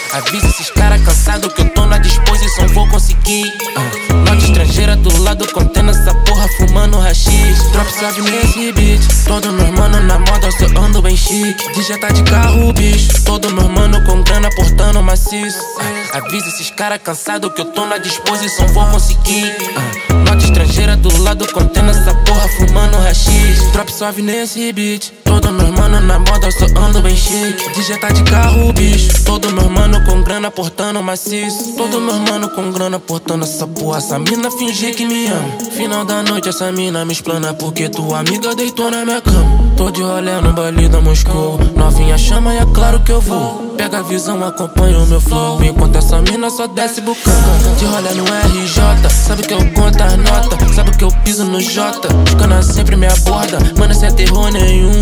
Avisa esses cara cansado que eu tô na disposição, vou conseguir. Nota estrangeira do lado, contendo essa porra, fumando rachis. Drop suave nesse beat, todo meus mano na moda, só ando bem chique. DJ tá de carro, bicho, todo meus mano com grana, portando maciço. Avisa esses cara cansado que eu tô na disposição, vou conseguir. Nota estrangeira do lado, contendo essa porra, fumando rachis. Drop suave nesse beat, todo meus mano na moda, só ando bem chique. DJ tá de carro, bicho, todo meus mano com grana, portando maciço. Todo meus mano com grana, portando essa porra. Essa mina finge que me ama. Final da noite essa mina me explana, porque tua amiga deitou na minha cama. Tô de rolê no baile da Moscou, novinha chama e é claro que eu vou. Pega a visão, acompanha o meu flow, enquanto essa mina só desce bucanga. De rolê no RJ, sabe que eu conto as notas, sabe que eu piso no J. Os cana sempre me aborda, mano, cê é terror nenhum.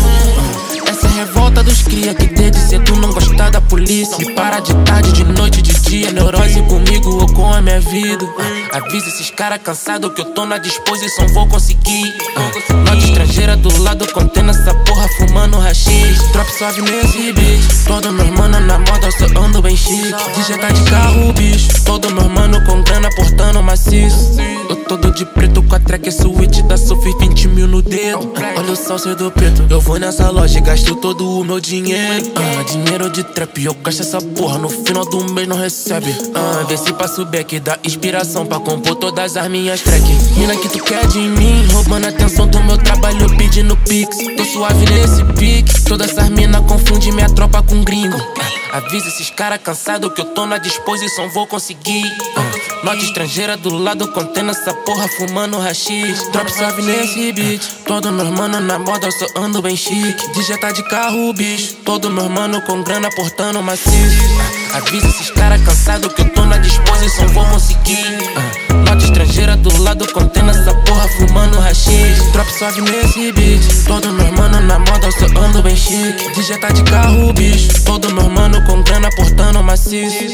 Essa é a revolta dos cria que desde cedo não gosta da polícia. Me para de tarde, de noite, de dia, neurose comigo ou com a minha vida. Avisa esses cara cansado que eu tô na disposição, vou conseguir. Nota estrangeira do lado, contendo essa porra, fumando rachis. Drop suave nesse beat, todo meus mano na moda, só ando bem chique. DJ tá de carro, bicho, todo meus mano com grana, portando maciço. Eu todo de preto com a track suíte da Sophie, 20 mil no dedo. Olha o salsa do preto, eu vou nessa loja e gasto todo o meu dinheiro. Dinheiro de trap, eu gasto essa porra, no final do mês não recebe. Vê se passo back, dá inspiração pra compor todas as minhas tracks. Mina que tu quer de mim, roubando a atenção do meu trabalho, pedindo pix. Tô suave nesse pique, todas essas mina confundem minha tropa com gringo. Avisa esses cara cansado que eu tô na disposição, vou conseguir. Nota estrangeira do lado, contendo essa porra, fumando rachis. Drop suave nesse beat, todo meus mano na moda, só ando bem chique. DJ tá de carro, bicho, todo meus mano com grana, portando maciço. Avisa esses cara cansado que eu tô na disposição, vou conseguir. Nota estrangeira do lado, contendo essa porra, fumando rachis. Drop suave nesse beat, todo meus mano na moda, só ando bem chique. DJ tá de carro, bicho, todo meus mano com grana, portando maciço.